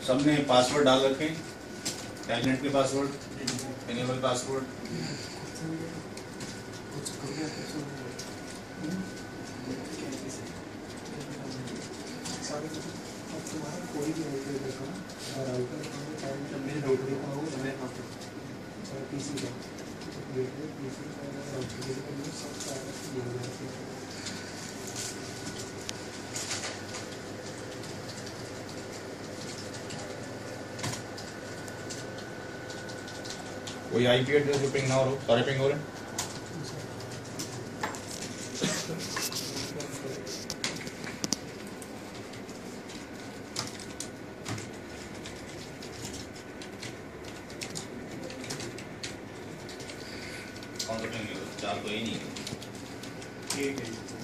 सबने पासवर्ड डाल रखे, टेलनेट के पासवर्ड, एनेबल पासवर्ड। कोई भी कोई आईपी एड्रेस जो पिंग ना हो, सारे पिंग हो रहे हैं। कौन सा पिंग है? 4 तो ही नहीं है। ठीक है।